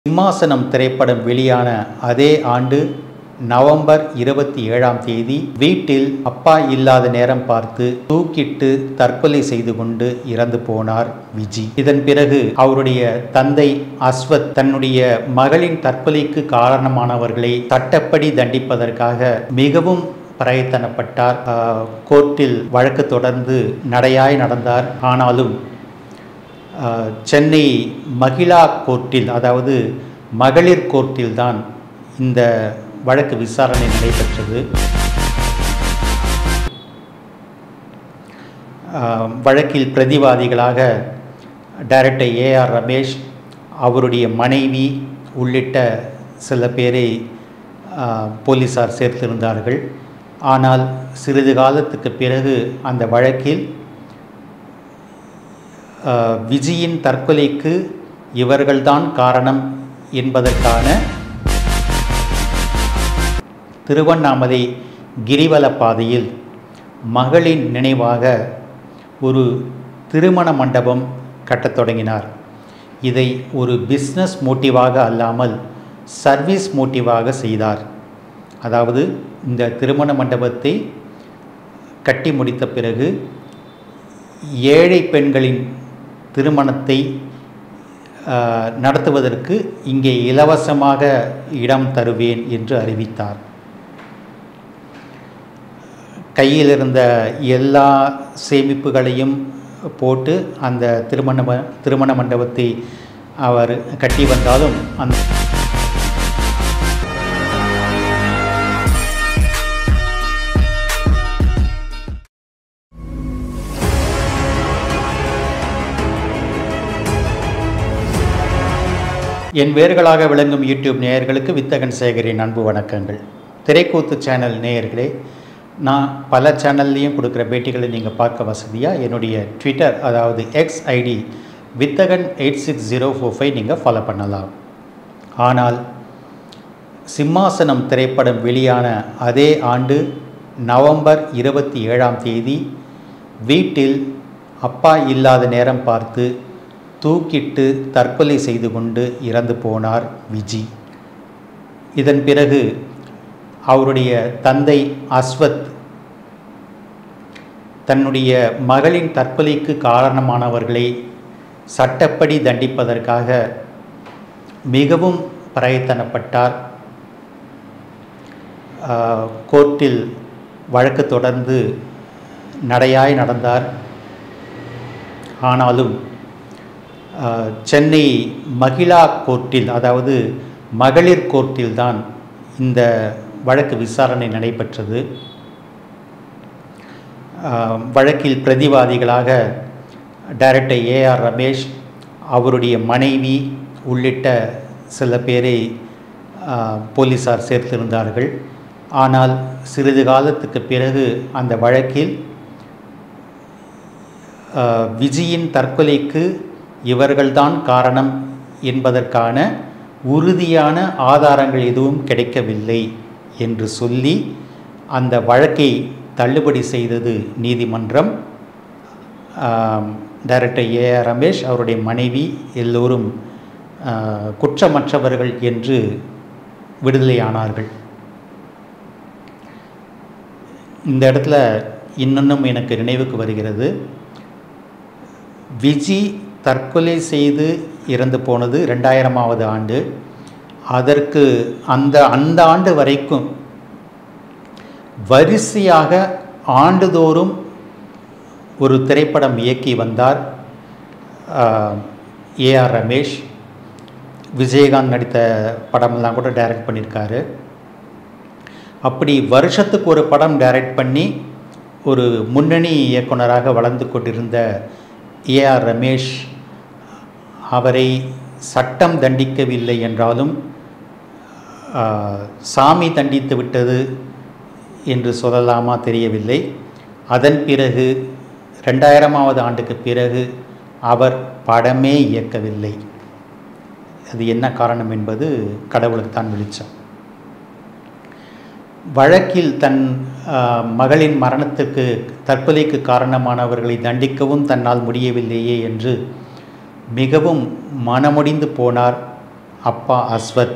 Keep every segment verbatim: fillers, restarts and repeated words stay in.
சிம்மாசனம் திரைப்படம் வெளியான அதே ஆண்டு நவம்பர் இருபத்தி ஏழாம் தேதி வீட்டில் அப்பா இல்லாத நேரம் பார்த்து தூக்கிட்டு தற்கொலை செய்து கொண்டு இறந்து போனார் விஜி. இதன் பிறகு அவருடைய தந்தை அஸ்வத் தன்னுடைய மகளின் தற்கொலைக்கு காரணமானவர்களை சட்டப்படி தண்டிப்பதற்காக மிகவும் பிரயத்தனப்பட்டார். கோர்ட்டில் வழக்கு தொடர்ந்து நடையாய் நடந்தார். ஆனாலும் சென்னை மகிழா கோர்ட்டில், அதாவது மகளிர் கோர்ட்டில் தான் இந்த வழக்கு விசாரணை நடைபெற்றது. வழக்கில் பிரதிவாதிகளாக டைரக்டர் ஏ ஆர் ரமேஷ், அவருடைய மனைவி உள்ளிட்ட சில பேரை போலீஸார் சேர்த்திருந்தார்கள். ஆனால் சிறிது காலத்துக்கு பிறகு அந்த வழக்கில் விஜியின் தற்கொலைக்கு இவர்கள்தான் காரணம் என்பதற்கான திருவண்ணாமலை கிரிவல பாதையில் மகளின் நினைவாக ஒரு திருமண மண்டபம் கட்டத் தொடங்கினார். இதை ஒரு பிஸ்னஸ் மோட்டிவாக அல்லாமல் சர்வீஸ் மோட்டிவாக செய்தார். அதாவது இந்த திருமண மண்டபத்தை கட்டி முடித்த பிறகு ஏழை பெண்களின் திருமணத்தை நடத்துவதற்கு இங்கே இலவசமாக இடம் தருவேன் என்று அறிவித்தார். கையில் இருந்த எல்லா சேமிப்புகளையும் போட்டு அந்த திருமண திருமண மண்டபத்தை அவர் கட்டி வந்தாலும் அந்த என் வேர்களாக விளங்கும் யூடியூப் நேயர்களுக்கு வித்தகன் சேகரின் அன்பு வணக்கங்கள். திரைக்கூத்து சேனல் நேயர்களே, நான் பல சேனல்லையும் கொடுக்குற பேட்டிகளை நீங்கள் பார்க்க வசதியாக என்னுடைய ட்விட்டர், அதாவது X ID Vithagan eight six zero four five நீங்கள் ஃபாலோ பண்ணலாம். ஆனால் சிம்மாசனம் திரைப்படம் வெளியான அதே ஆண்டு நவம்பர் இருபத்தி ஏழாம் தேதி வீட்டில் அப்பா இல்லாத நேரம் பார்த்து தூக்கிட்டு தற்கொலை செய்து கொண்டு இறந்து போனார் விஜி. இதன் பிறகு அவருடைய தந்தை அஸ்வத் தன்னுடைய மகளின் தற்கொலைக்கு காரணமானவர்களை சட்டப்படி தண்டிப்பதற்காக மிகவும் பிரயத்தனப்பட்டார். கோர்ட்டில் வழக்கு தொடர்ந்து நடையாய் நடந்தார். ஆனாலும் சென்னை மகிழா கோர்ட்டில், அதாவது மகளிர் கோர்ட்டில் தான் இந்த வழக்கு விசாரணை நடைபெற்றது. வழக்கில் பிரதிவாதிகளாக டைரக்டர் ஏ ஆர் ரமேஷ், அவருடைய மனைவி உள்ளிட்ட சில பேரை போலீஸார் சேர்த்திருந்தார்கள். ஆனால் சிறிது காலத்துக்கு பிறகு அந்த வழக்கில் விஜியின் தற்கொலைக்கு இவர்கள்தான் காரணம் என்பதற்கான உறுதியான ஆதாரங்கள் எதுவும் கிடைக்கவில்லை என்று சொல்லி அந்த வழக்கை தள்ளுபடி செய்தது நீதிமன்றம். டைரக்டர் ஏ ஆர் ரமேஷ், அவருடைய மனைவி எல்லோரும் குற்றமற்றவர்கள் என்று விடுதலையானார்கள். இந்த இடத்துல இன்னொன்றும் எனக்கு நினைவுக்கு வருகிறது. விஜி தற்கொலை செய்து இறந்து போனது ரெண்டாயிரமாவது ஆண்டு. அதற்கு அந்த அந்த ஆண்டு வரைக்கும் வரிசையாக ஆண்டுதோறும் ஒரு திரைப்படம் இயக்கி வந்தார் ஏ ஆர் ரமேஷ். விஜயகாந்த் நடித்த படமெல்லாம் கூட டைரக்ட் பண்ணியிருக்காரு. அப்படி வருஷத்துக்கு ஒரு படம் டைரக்ட் பண்ணி ஒரு முன்னணி இயக்குனராக வளர்ந்து கொண்டிருந்த ஏ ஆர் ரமேஷ், அவரை சட்டம் தண்டிக்கவில்லை என்றாலும் சாமி தண்டித்து விட்டது என்று சொல்லலாமா தெரியவில்லை. அதன் பிறகு ரெண்டாயிரமாவது ஆண்டுக்கு பிறகு அவர் படமே இயக்கவில்லை. அது என்ன காரணம் என்பது கடவுளுக்கு தான் வெளிச்சம். வழக்கில் தன் மகளின் மரணத்துக்கு தற்கொலைக்கு காரணமானவர்களை தண்டிக்கவும் தன்னால் முடியவில்லையே என்று மிகவும் மனமுடிந்து போனார் அப்பா அஸ்வத்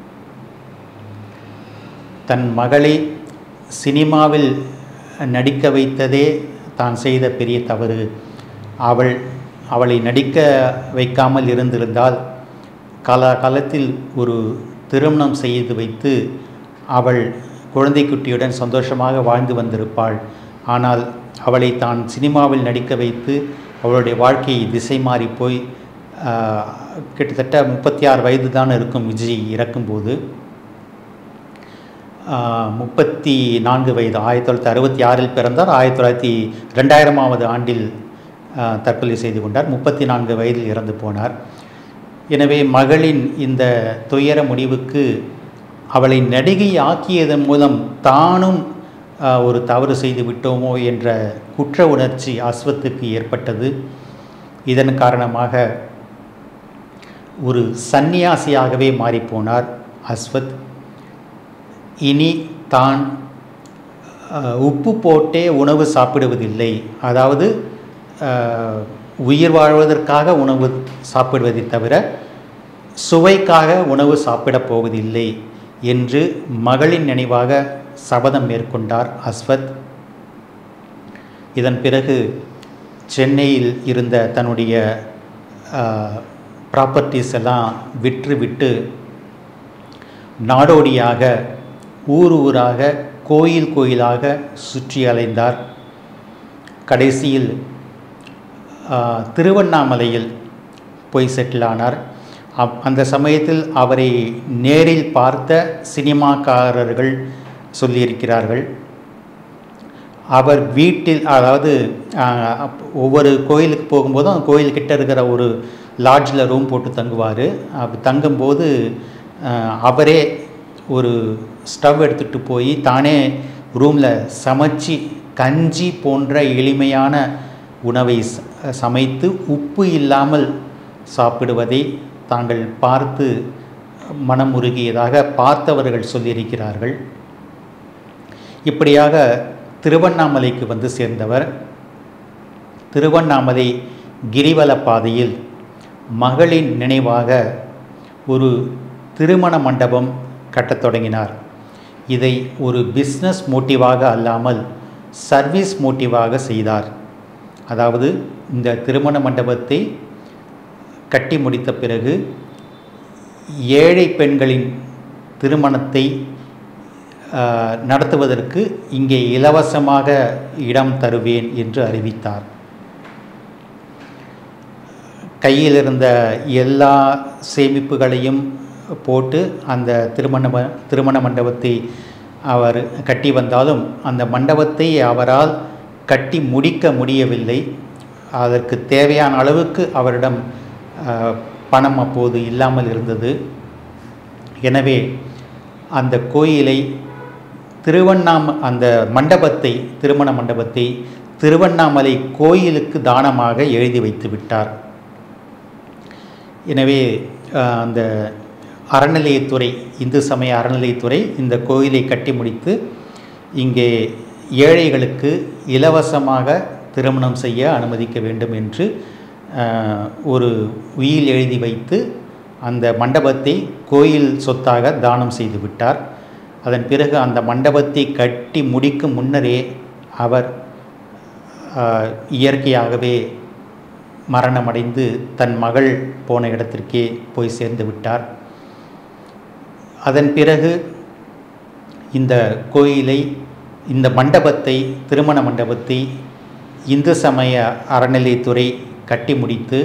தன் மகளை சினிமாவில் நடிக்க வைத்ததே தான் செய்த பெரிய தவறு. அவள் அவளை நடிக்க வைக்காமல் இருந்திருந்தால் காலகாலத்தில் ஒரு திருமணம் செய்து வைத்து அவள் குழந்தை குட்டியுடன் சந்தோஷமாக வாழ்ந்து வந்திருப்பாள். ஆனால் அவளை தான் சினிமாவில் நடிக்க வைத்து அவளுடைய வாழ்க்கை திசை மாறி போய் கிட்டத்தட்ட முப்பத்தி ஆறு வயது தான் இருக்கும் விஜய் இறக்கும்போது. முப்பத்தி நான்கு வயது ஆயிரத்தி தொள்ளாயிரத்தி அறுபத்தி ஆறில் பிறந்தார். ஆயிரத்தி தொள்ளாயிரத்தி ரெண்டாயிரமாவது ஆண்டில் தற்கொலை செய்து கொண்டார். முப்பத்தி நான்கு வயதில் இறந்து போனார். எனவே மகளின் இந்த துயர முடிவுக்கு அவளை நடிகை ஆக்கியதன் மூலம் தானும் ஒரு தவறு செய்து விட்டோமோ என்ற குற்ற உணர்ச்சி அஸ்வத்துக்கு ஏற்பட்டது. இதன் காரணமாக ஒரு சந்நியாசியாகவே மாறிப்போனார் அஸ்வத். இனி தான் உப்பு போட்டே உணவு சாப்பிடுவதில்லை, அதாவது உயிர் வாழ்வதற்காக உணவு சாப்பிடுவதை தவிர சுவைக்காக உணவு சாப்பிடப் போவதில்லை என்று மகளின் நினைவாக சபதம் மேற்கொண்டார் அஸ்வத். இதன் பிறகு சென்னையில் இருந்த தன்னுடைய ப்ராப்பர்ட்டிஸ் எல்லாம் விற்று விட்டு நாடோடியாக ஊர் ஊராக கோயில் கோயிலாக சுற்றி அலைந்தார். கடைசியில் திருவண்ணாமலையில் போய் செட்டில் ஆனார். அப் அந்த சமயத்தில் அவரை நேரில் பார்த்த சினிமாக்காரர்கள் சொல்லியிருக்கிறார்கள், அவர் வீட்டில், அதாவது ஒவ்வொரு கோயிலுக்கு போகும்போதும் அந்த கோயில்கிட்ட இருக்கிற ஒரு லாட்ஜில் ரூம் போட்டு தங்குவார். அப்படி தங்கும்போது அவரே ஒரு ஸ்டவ் எடுத்துகிட்டு போய் தானே ரூமில் சமைச்சி கஞ்சி போன்ற எளிமையான உணவை சமைத்து உப்பு இல்லாமல் சாப்பிடுவதை தாங்கள் பார்த்து மனமுருகியதாக பார்த்தவர்கள் சொல்லியிருக்கிறார்கள். இப்படியாக திருவண்ணாமலைக்கு வந்து சேர்ந்தவர் திருவண்ணாமலை கிரிவல பாதையில் மகளின் நினைவாக ஒரு திருமண மண்டபம் கட்டத் தொடங்கினார். இதை ஒரு பிஸ்னஸ் மோட்டிவாக அல்லாமல் சர்வீஸ் மோட்டிவாக செய்தார். அதாவது இந்த திருமண மண்டபத்தை கட்டி முடித்த பிறகு ஏழை பெண்களின் திருமணத்தை நடத்துவதற்கு இங்கே இலவசமாக இடம் தருவேன் என்று அறிவித்தார். கையில் இருந்த எல்லா சேமிப்புகளையும் போட்டு அந்த திருமண திருமண மண்டபத்தை அவர் கட்டி வந்தாலும் அந்த மண்டபத்தை அவரால் கட்டி முடிக்க முடியவில்லை. அதற்கு தேவையான அளவுக்கு அவரிடம் பணம் அப்போது இல்லாமல் இருந்தது. எனவே அந்த கோயிலை திருவண்ணாம அந்த மண்டபத்தை திருமண மண்டபத்தை திருவண்ணாமலை கோயிலுக்கு தானமாக எழுதி வைத்து விட்டார். எனவே அந்த அறநிலையத்துறை, இந்து சமய அறநிலையத்துறை இந்த கோயிலை கட்டி முடித்து இங்கே ஏழைகளுக்கு இலவசமாக திருமணம் செய்ய அனுமதிக்க வேண்டும் என்று ஒரு உயில் எழுதி வைத்து அந்த மண்டபத்தை கோயில் சொத்தாக தானம் செய்து விட்டார். அதன் பிறகு அந்த மண்டபத்தை கட்டி முடிக்கும் முன்னரே அவர் இயற்கையாகவே மரணமடைந்து தன் மகள் போன இடத்திற்கே போய் சேர்ந்து விட்டார். அதன் பிறகு இந்த கோயிலை, இந்த மண்டபத்தை, திருமண மண்டபத்தை இந்து சமய அறநிலையத்துறை கட்டி முடித்து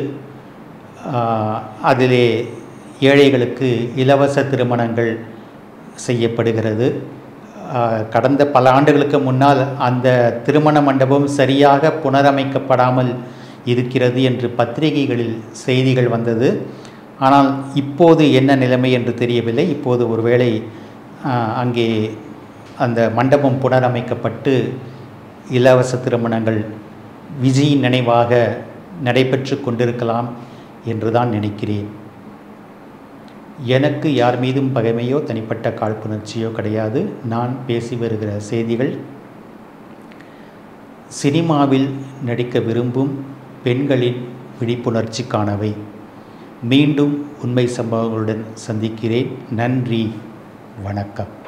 அதிலே ஏழைகளுக்கு இலவச திருமணங்கள் செய்யப்படுகிறது. கடந்த பல ஆண்டுகளுக்கு முன்னால் அந்த திருமண மண்டபம் சரியாக புனரமைக்கப்படாமல் இருக்கிறது என்று பத்திரிகைகளில் செய்திகள் வந்தது. ஆனால் இப்போது என்ன நிலைமை என்று தெரியவில்லை. இப்போது ஒருவேளை அங்கே அந்த மண்டபம் புனரமைக்கப்பட்டு இலவச திருமணங்கள் விஜயின் நினைவாக நடைபெற்று கொண்டிருக்கலாம் என்று தான் நினைக்கிறேன். எனக்கு யார் மீதும் பகைமையோ தனிப்பட்ட காழ்ப்புணர்ச்சியோ கிடையாது. நான் பேசி வருகிற செய்திகள் சினிமாவில் நடிக்க விரும்பும் பெண்களின் விழிப்புணர்ச்சிக்கானவை. மீண்டும் உண்மை சம்பவங்களுடன் சந்திக்கிறேன். நன்றி, வணக்கம்.